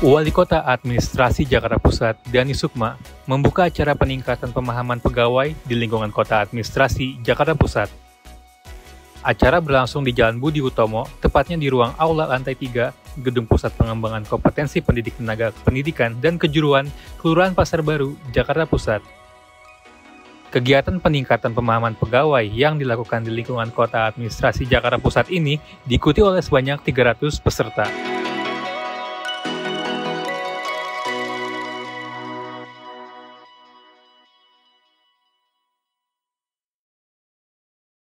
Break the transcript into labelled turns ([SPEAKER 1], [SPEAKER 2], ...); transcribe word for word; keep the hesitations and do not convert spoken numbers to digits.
[SPEAKER 1] Wali Kota Administrasi Jakarta Pusat, Dani Sukma, membuka acara peningkatan pemahaman pegawai di lingkungan Kota Administrasi Jakarta Pusat. Acara berlangsung di Jalan Budi Utomo, tepatnya di ruang aula lantai tiga, Gedung Pusat Pengembangan Kompetensi Pendidik Tenaga Pendidikan dan Kejuruan, Kelurahan Pasar Baru, Jakarta Pusat. Kegiatan peningkatan pemahaman pegawai yang dilakukan di lingkungan Kota Administrasi Jakarta Pusat ini diikuti oleh sebanyak tiga ratus peserta.